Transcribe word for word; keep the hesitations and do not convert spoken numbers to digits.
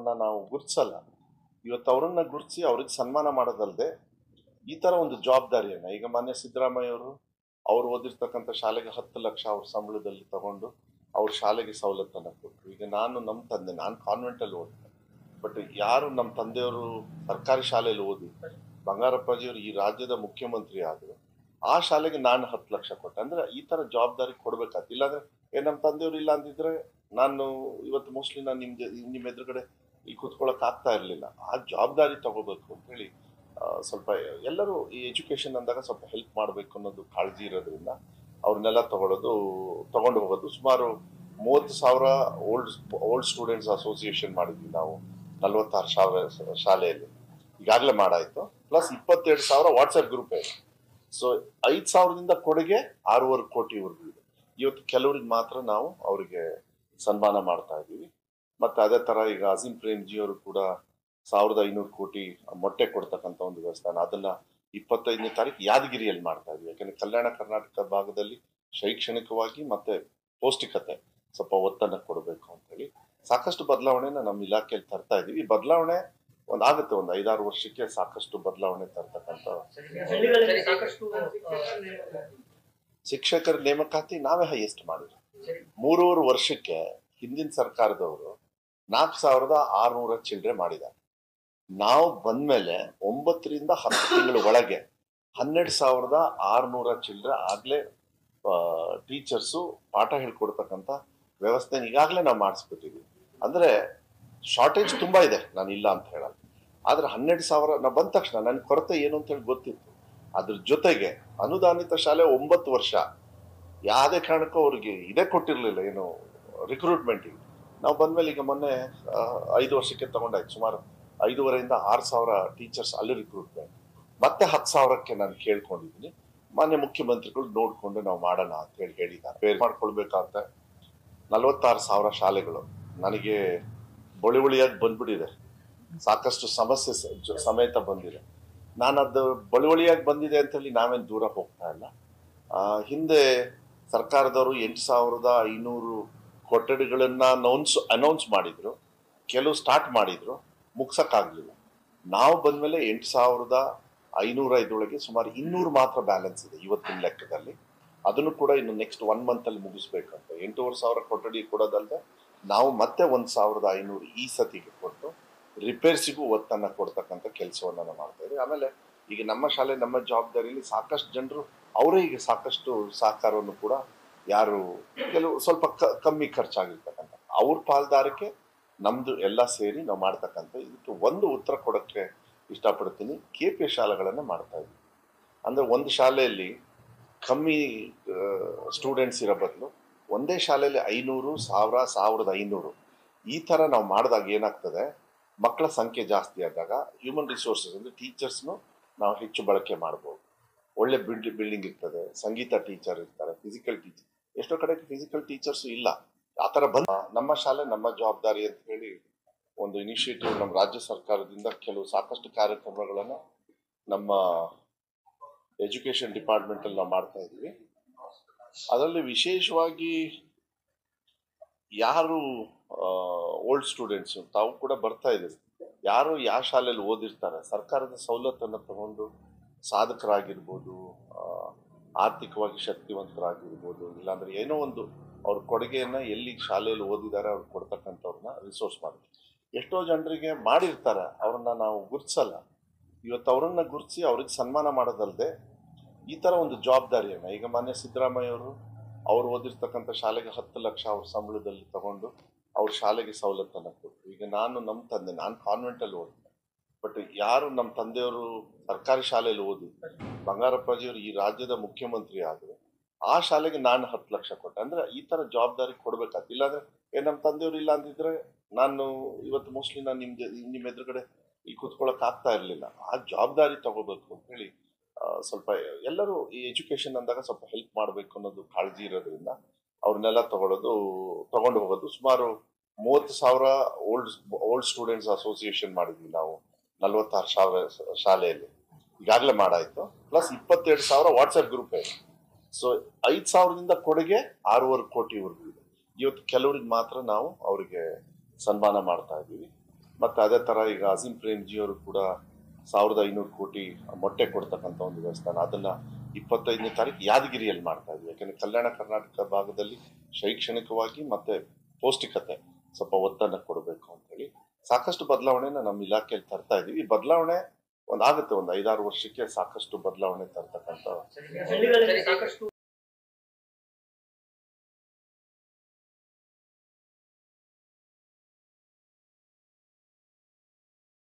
ಅವ್ರನ್ನ ನಾವು ಗುರುತಿಸಲ್ಲ. ಇವತ್ತು ಅವರನ್ನ ಗುರುತಿಸಿ ಅವ್ರಿಗೆ ಸನ್ಮಾನ ಮಾಡೋದಲ್ಲದೆ ಈ ತರ ಒಂದು ಜವಾಬ್ದಾರಿಯನ್ನ ಈಗ ಮಾನ್ಯ ಸಿದ್ದರಾಮಯ್ಯ ಅವರು ಅವ್ರು ಓದಿರ್ತಕ್ಕಂಥ ಶಾಲೆಗೆ ಹತ್ತು ಲಕ್ಷ ಅವ್ರ ಸಂಬಳದಲ್ಲಿ ತಗೊಂಡು ಅವ್ರ ಶಾಲೆಗೆ ಸವಲತ್ತನ್ನ ಕೊಟ್ಟರು. ಈಗ ನಾನು ನಮ್ಮ ತಂದೆ ನಾನು ಕಾನ್ವೆಂಟ್ ಅಲ್ಲಿ ಓದಿದೆ, ಬಟ್ ಯಾರು ನಮ್ಮ ತಂದೆಯವರು ಸರ್ಕಾರಿ ಶಾಲೆಯಲ್ಲಿ ಓದಿ ಬಂಗಾರಪ್ಪಾಜಿಯವರು ಈ ರಾಜ್ಯದ ಮುಖ್ಯಮಂತ್ರಿ ಆದ್ರು, ಆ ಶಾಲೆಗೆ ನಾನು ಹತ್ತು ಲಕ್ಷ ಕೊಟ್ಟೆ. ಅಂದ್ರೆ ಈ ತರ ಜವಾಬ್ದಾರಿ ಕೊಡ್ಬೇಕಾಗ್ತದೆ. ಇಲ್ಲಾಂದ್ರೆ ಏ ನಮ್ಮ ತಂದೆಯವರು ಇಲ್ಲ ಅಂದಿದ್ರೆ ನಾನು ಇವತ್ತು ಮೋಸ್ಟ್ಲಿ ನಾನು ನಿಮ್ ನಿಮ್ ಎದುರುಗಡೆ ಇಲ್ಲಿ ಕೂತ್ಕೊಳ್ಳಕ್ ಆಗ್ತಾ ಇರ್ಲಿಲ್ಲ. ಆ ಜವಾಬ್ದಾರಿ ತಗೋಬೇಕು ಅಂತ ಹೇಳಿ ಸ್ವಲ್ಪ ಎಲ್ಲರೂ ಈ ಎಜುಕೇಶನ್ ಅಂದಾಗ ಸ್ವಲ್ಪ ಹೆಲ್ಪ್ ಮಾಡಬೇಕು ಅನ್ನೋದು ಕಾಳಜಿ ಇರೋದ್ರಿಂದ ಅವ್ರನ್ನೆಲ್ಲ ತಗೊಳ್ಳೋದು ತಗೊಂಡು ಹೋಗೋದು. ಸುಮಾರು ಮೂವತ್ತು ಸಾವಿರ ಓಲ್ಡ್ ಓಲ್ಡ್ ಸ್ಟೂಡೆಂಟ್ಸ್ ಅಸೋಸಿಯೇಷನ್ ಮಾಡಿದ್ವಿ ನಾವು ನಲ್ವತ್ತಾರು ಸಾವಿರ ಶಾಲೆಯಲ್ಲಿ ಈಗಾಗಲೇ ಮಾಡಾಯ್ತು. ಪ್ಲಸ್ ಇಪ್ಪತ್ತೆರಡು ಸಾವಿರ ವಾಟ್ಸ್ಆಪ್ ಗ್ರೂಪ್ ಇದೆ. ಸೊ ಐದ್ ಸಾವಿರದಿಂದ ಕೊಡುಗೆ ಆರೂವರೆ ಕೋಟಿವರೆಗೂ ಇದೆ. ಇವತ್ತು ಕೆಲವರಿಗೆ ಮಾತ್ರ ನಾವು ಅವರಿಗೆ ಸನ್ಮಾನ ಮಾಡ್ತಾ ಇದ್ದೀವಿ. ಮತ್ತೆ ಅದೇ ತರ ಈಗ ಅಜೀಂ ಪ್ರೇಮ್ಜಿ ಅವರು ಕೂಡ ಸಾವಿರದ ಐನೂರು ಕೋಟಿ ಮೊಟ್ಟೆ ಕೊಡ್ತಕ್ಕಂಥ ಒಂದು ವ್ಯವಸ್ಥಾನ ಅದನ್ನ ಇಪ್ಪತ್ತೈದನೇ ತಾರೀಕು ಯಾದಗಿರಿಯಲ್ಲಿ ಮಾಡ್ತಾ ಇದೀವಿ. ಯಾಕಂದ್ರೆ ಕಲ್ಯಾಣ ಕರ್ನಾಟಕ ಭಾಗದಲ್ಲಿ ಶೈಕ್ಷಣಿಕವಾಗಿ ಮತ್ತೆ ಪೌಷ್ಟಿಕತೆ ಸ್ವಲ್ಪ ಒತ್ತನ್ನು ಕೊಡಬೇಕು ಅಂತ ಹೇಳಿ ಸಾಕಷ್ಟು ಬದಲಾವಣೆನ ನಮ್ಮ ಇಲಾಖೆಯಲ್ಲಿ ತರ್ತಾ ಇದೀವಿ. ಈ ಬದಲಾವಣೆ ಒಂದ್ ಆಗುತ್ತೆ, ಒಂದು ಐದಾರು ವರ್ಷಕ್ಕೆ ಸಾಕಷ್ಟು ಬದಲಾವಣೆ ತರ್ತಕ್ಕಂಥ ಶಿಕ್ಷಕರ ನೇಮಕಾತಿ ನಾವೇ ಹೈಯೆಸ್ಟ್ ಮಾಡಿದ್ವಿ. ಮೂರೂವರೆ ವರ್ಷಕ್ಕೆ ಹಿಂದಿನ ಸರ್ಕಾರದವರು ನಾಲ್ಕು ಸಾವಿರದ ಆರ್ನೂರ ಚಿಲ್ಲರೆ ಮಾಡಿದ್ದಾರೆ. ನಾವು ಬಂದ್ಮೇಲೆ ಒಂಬತ್ತರಿಂದ ಹತ್ತು ತಿಂಗಳ ಒಳಗೆ ಹನ್ನೆರಡು ಸಾವಿರದ ಆರ್ನೂರ ಚಿಲ್ಲರೆ ಆಗ್ಲೇ ಟೀಚರ್ಸು ಪಾಠ ಹೇಳ್ಕೊಡ್ತಕ್ಕಂಥ ವ್ಯವಸ್ಥೆ ಈಗಾಗಲೇ ನಾವು ಮಾಡಿಸ್ಬಿಟ್ಟಿದ್ವಿ. ಅಂದ್ರೆ ಶಾರ್ಟೇಜ್ ತುಂಬಾ ಇದೆ, ನಾನು ಇಲ್ಲ ಅಂತ ಹೇಳಲ್ಲ. ಆದ್ರೆ ಹನ್ನೆರಡು ಸಾವಿರ ನಾವು ಬಂದ ತಕ್ಷಣ ನನ್ ಕೊರತೆ ಏನು ಅಂತ ಹೇಳಿ ಗೊತ್ತಿತ್ತು. ಅದ್ರ ಜೊತೆಗೆ ಅನುದಾನಿತ ಶಾಲೆ ಒಂಬತ್ತು ವರ್ಷ ಯಾವುದೇ ಕಾರಣಕ್ಕೂ ಅವ್ರಿಗೆ ಇದೇ ಕೊಟ್ಟಿರ್ಲಿಲ್ಲ, ಏನು ರಿಕ್ರೂಟ್ಮೆಂಟ್. ನಾವು ಬಂದ್ಮೇಲೆ ಈಗ ಮೊನ್ನೆ ಐದು ವರ್ಷಕ್ಕೆ ತಗೊಂಡಾಯ್ತು, ಸುಮಾರು ಐದೂವರೆಯಿಂದ ಆರು ಸಾವಿರ ಟೀಚರ್ಸ್ ಅಲ್ಲಿ ರಿಕ್ರೂಟ್ಮೆಂಟ್. ಮತ್ತೆ ಹತ್ತು ಸಾವಿರಕ್ಕೆ ನಾನು ಕೇಳ್ಕೊಂಡಿದ್ದೀನಿ. ಮಾನ್ಯ ಮುಖ್ಯಮಂತ್ರಿಗಳು ನೋಡ್ಕೊಂಡು ನಾವು ಮಾಡೋಣ ಅಂತ ಹೇಳಿ ಹೇಳಿದ್ದಾರೆ. ಬೇರೆ ಮಾಡ್ಕೊಳ್ಬೇಕಾದ್ರೆ ನಲವತ್ತಾರು ಸಾವಿರ ಶಾಲೆಗಳು ನನಗೆ ಬಳಿ ಬಳಿಯಾಗಿ ಬಂದ್ಬಿಟ್ಟಿದೆ, ಸಾಕಷ್ಟು ಸಮಸ್ಯೆ ಸಮೇತ ಬಂದಿದೆ. ನಾನು ಅದು ಬಳುವಳಿಯಾಗಿ ಬಂದಿದೆ ಅಂತ ಹೇಳಿ ನಾವೇನು ದೂರ ಹೋಗ್ತಾ ಇಲ್ಲ. ಹಿಂದೆ ಸರ್ಕಾರದವರು ಎಂಟು ಸಾವಿರದ ಐನೂರು ಕೊಠಡಿಗಳನ್ನ ಅನೌನ್ಸ್ ಅನೌನ್ಸ್ ಮಾಡಿದ್ರು, ಕೆಲವು ಸ್ಟಾರ್ಟ್ ಮಾಡಿದ್ರು, ಮುಗ್ಸಕ್ಕಾಗ್ಲಿಲ್ಲ. ನಾವು ಬಂದ್ಮೇಲೆ ಎಂಟು ಸಾವಿರದ ಐನೂರ ಐದರೊಳಗೆ ಸುಮಾರು ಇನ್ನೂರು ಮಾತ್ರ ಬ್ಯಾಲೆನ್ಸ್ ಇದೆ ಇವತ್ತಿನ ಲೆಕ್ಕದಲ್ಲಿ. ಅದನ್ನು ಕೂಡ ಇನ್ನು ನೆಕ್ಸ್ಟ್ ಒನ್ ಮಂತ್ ಅಲ್ಲಿ ಮುಗಿಸ್ಬೇಕಂತ ಎಂಟೂವರೆ ಸಾವಿರ ಕೊಠಡಿ ಕೊಡೋದಲ್ಲದೆ ನಾವು ಮತ್ತೆ ಒಂದ್ ಸಾವಿರದ ಐನೂರು ಈ ಸತಿಗೆ ಕೊಟ್ಟು ರಿಪೇರ್ಸಿಗೂ ಒತ್ತನ್ನ ಕೊಡ್ತಕ್ಕಂಥ ಕೆಲಸವನ್ನ ನಾವು ಮಾಡ್ತಾ ಇದ್ದೀವಿ. ಆಮೇಲೆ ಈಗ ನಮ್ಮ ಶಾಲೆ ನಮ್ಮ ಜವಾಬ್ದಾರಿಯಲ್ಲಿ ಸಾಕಷ್ಟು ಜನರು ಅವರೇ ಈಗ ಸಾಕಷ್ಟು ಸಹಕಾರವನ್ನು ಕೂಡ ಯಾರು ಕೆಲವು ಸ್ವಲ್ಪ ಕಮ್ಮಿ ಖರ್ಚಾಗಿರ್ತಕ್ಕಂಥ ಅವ್ರ ಪಾಲ್ದಾರಕ್ಕೆ ನಮ್ದು ಎಲ್ಲ ಸೇರಿ ನಾವು ಮಾಡ್ತಕ್ಕಂಥ ಇದಕ್ಕೆ ಒಂದು ಉತ್ತರ ಕೊಡಕ್ಕೆ ಇಷ್ಟಪಡ್ತೀನಿ. ಕೆ ಪಿ ಶಾಲೆಗಳನ್ನ ಮಾಡ್ತಾ ಇದ್ವಿ. ಅಂದ್ರೆ ಒಂದು ಶಾಲೆಯಲ್ಲಿ ಕಮ್ಮಿ ಸ್ಟೂಡೆಂಟ್ಸ್ ಇರೋ ಬದಲು ಒಂದೇ ಶಾಲೆಯಲ್ಲಿ ಐನೂರು ಸಾವಿರ ಸಾವಿರದ ಐನೂರು ಈ ತರ ನಾವು ಮಾಡಿದಾಗ ಏನಾಗ್ತದೆ, ಮಕ್ಕಳ ಸಂಖ್ಯೆ ಜಾಸ್ತಿ ಆದಾಗ ಹ್ಯೂಮನ್ ರಿಸೋರ್ಸಸ್ ಅಂದ್ರೆ ಟೀಚರ್ಸ್ನು ನಾವು ಹೆಚ್ಚು ಬಳಕೆ ಮಾಡ್ಬೋದು. ಒಳ್ಳೆ ಬಿಲ್ಡ್ ಬಿಲ್ಡಿಂಗ್ ಇರ್ತದೆ, ಸಂಗೀತ ಟೀಚರ್ ಇರ್ತಾರೆ, ಫಿಸಿಕಲ್ ಟೀಚರ್. ಎಷ್ಟೋ ಕಡೆ ಫಿಸಿಕಲ್ ಟೀಚರ್ಸ್ ಇಲ್ಲ. ಆತರ ಬಂದ ನಮ್ಮ ಶಾಲೆ ನಮ್ಮ ಜವಾಬ್ದಾರಿ ಅಂತ ಹೇಳಿ ಒಂದು ಇನಿಷಿಯೇಟಿವ್ ನಮ್ಮ ರಾಜ್ಯ ಸರ್ಕಾರದಿಂದ ಕೆಲವು ಸಾಕಷ್ಟು ಕಾರ್ಯಕ್ರಮಗಳನ್ನ ನಮ್ಮ ಎಜುಕೇಶನ್ ಡಿಪಾರ್ಟ್ಮೆಂಟ್ ಅಲ್ಲಿ ನಾವು ಮಾಡ್ತಾ ಇದೀವಿ. ಅದರಲ್ಲಿ ವಿಶೇಷವಾಗಿ ಯಾರು ಓಲ್ಡ್ ಸ್ಟೂಡೆಂಟ್ಸ್ ತಾವು ಕೂಡ ಬರ್ತಾ ಇದ್ದೀರಿ, ಯಾರು ಯಾವ ಶಾಲೆಯಲ್ಲಿ ಓದಿರ್ತಾರೆ, ಸರ್ಕಾರದ ಸವಲತ್ತನ್ನು ತಗೊಂಡು ಸಾಧಕರಾಗಿರ್ಬೋದು, ಆರ್ಥಿಕವಾಗಿ ಶಕ್ತಿವಂತರಾಗಿರ್ಬೋದು, ಇಲ್ಲಾಂದ್ರೆ ಏನೋ ಒಂದು ಅವ್ರ ಕೊಡುಗೆಯನ್ನ ಎಲ್ಲಿ ಶಾಲೆಯಲ್ಲಿ ಓದಿದ್ದಾರೆ ಅವ್ರು ಕೊಡ್ತಕ್ಕಂಥವ್ರನ್ನ ರಿಸೋರ್ಸ್ ಮಾಡ್ತೀವಿ. ಎಷ್ಟೋ ಜನರಿಗೆ ಮಾಡಿರ್ತಾರೆ, ಅವ್ರನ್ನ ನಾವು ಗುರುತಿಸಲ್ಲ. ಇವತ್ತು ಅವರನ್ನ ಗುರುತಿಸಿ ಅವ್ರಿಗೆ ಸನ್ಮಾನ ಮಾಡೋದಲ್ಲದೆ ಈ ತರ ಒಂದು ಜವಾಬ್ದಾರಿಯನ್ನ ಈಗ ಮಾನ್ಯ ಸಿದ್ದರಾಮಯ್ಯ ಅವರು ಅವ್ರು ಓದಿರ್ತಕ್ಕಂಥ ಶಾಲೆಗೆ ಹತ್ತು ಲಕ್ಷ ಅವ್ರ ಸಂಬಳದಲ್ಲಿ ತಗೊಂಡು ಅವ್ರ ಶಾಲೆಗೆ ಸವಲತ್ತನ್ನ ಕೊಟ್ಟರು. ಈಗ ನಾನು ನಮ್ಮ ತಂದೆ ನಾನು ಕಾನ್ವೆಂಟ್ ಅಲ್ಲಿ ಓದಿದೆ, ಬಟ್ ಯಾರು ನಮ್ಮ ತಂದೆಯವರು ಸರ್ಕಾರಿ ಶಾಲೆಯಲ್ಲಿ ಓದಿ ಬಂಗಾರಪ್ಪಾಜಿಯವರು ಈ ರಾಜ್ಯದ ಮುಖ್ಯಮಂತ್ರಿ ಆದ್ರು, ಆ ಶಾಲೆಗೆ ನಾನು ಹತ್ತು ಲಕ್ಷ ಕೊಟ್ಟೆ. ಅಂದ್ರೆ ಈ ತರ ಜವಾಬ್ದಾರಿ ಕೊಡ್ಬೇಕಾಗ್ತದೆ. ಇಲ್ಲಾಂದ್ರೆ ಏ ನಮ್ಮ ತಂದೆಯವರು ಇಲ್ಲ ಅಂದಿದ್ರೆ ನಾನು ಇವತ್ತು ಮೋಸ್ಟ್ಲಿ ನಾನು ನಿಮ್ ನಿಮ್ ಎದುರುಗಡೆ ಇಲ್ಲಿ ಕೂತ್ಕೊಳ್ಳಕ್ ಆಗ್ತಾ ಇರ್ಲಿಲ್ಲ. ಆ ಜವಾಬ್ದಾರಿ ತಗೋಬೇಕು ಅಂತ ಹೇಳಿ ಸ್ವಲ್ಪ ಎಲ್ಲರೂ ಈ ಎಜುಕೇಶನ್ ಅಂದಾಗ ಸ್ವಲ್ಪ ಹೆಲ್ಪ್ ಮಾಡಬೇಕು ಅನ್ನೋದು ಕಾಳಜಿ ಇರೋದ್ರಿಂದ ಅವ್ರನ್ನೆಲ್ಲ ತಗೊಳ್ಳೋದು ತಗೊಂಡು ಹೋಗೋದು. ಸುಮಾರು ಮೂವತ್ತು ಸಾವಿರ ಓಲ್ಡ್ ಓಲ್ಡ್ ಸ್ಟೂಡೆಂಟ್ಸ್ ಅಸೋಸಿಯೇಷನ್ ಮಾಡಿದ್ವಿ ನಾವು ನಲ್ವತ್ತಾರು ಸಾವಿರ ಶಾಲೆಯಲ್ಲಿ ಈಗಾಗಲೇ ಮಾಡಾಯ್ತು. ಪ್ಲಸ್ ಇಪ್ಪತ್ತೆರಡು ಸಾವಿರ ವಾಟ್ಸ್ಆಪ್ ಗ್ರೂಪ್ ಇದೆ. ಸೊ ಐದ್ ಸಾವಿರದಿಂದ ಕೊಡುಗೆ ಆರೂವರೆ ಕೋಟಿವರೆಗೂ ಇದೆ. ಇವತ್ತು ಕೆಲವರಿಗೆ ಮಾತ್ರ ನಾವು ಅವರಿಗೆ ಸನ್ಮಾನ ಮಾಡ್ತಾ ಇದ್ದೀವಿ. ಮತ್ತೆ ಅದೇ ತರ ಈಗ ಅಜೀಂ ಪ್ರೇಮ್ಜಿ ಅವರು ಕೂಡ ಸಾವಿರದ ಐನೂರು ಕೋಟಿ ಮೊಟ್ಟೆ ಕೊಡ್ತಕ್ಕಂಥ ಒಂದು ದೇವಸ್ಥಾನ, ಅದನ್ನ ಇಪ್ಪತ್ತೈದನೇ ತಾರೀಕು ಯಾದಗಿರಿಯಲ್ಲಿ ಮಾಡ್ತಾ ಇದ್ವಿ. ಯಾಕಂದ್ರೆ ಕಲ್ಯಾಣ ಕರ್ನಾಟಕ ಭಾಗದಲ್ಲಿ ಶೈಕ್ಷಣಿಕವಾಗಿ ಮತ್ತೆ ಪೌಷ್ಟಿಕತೆ ಸ್ವಲ್ಪ ಒತ್ತನ್ನು ಕೊಡಬೇಕು ಅಂತ ಹೇಳಿ ಸಾಕಷ್ಟು ಬದಲಾವಣೆನ ನಮ್ಮ ಇಲಾಖೆಯಲ್ಲಿ ತರ್ತಾ ಇದೀವಿ. ಈ ಬದಲಾವಣೆ ಒಂದಾಗುತ್ತೆ, ಒಂದು ಐದಾರು ವರ್ಷಕ್ಕೆ ಸಾಕಷ್ಟು ಬದಲಾವಣೆ ತರ್ತಕ್ಕಂಥ ಹಳ್ಳಿಗಳಲ್ಲಿ ಸಾಕಷ್ಟು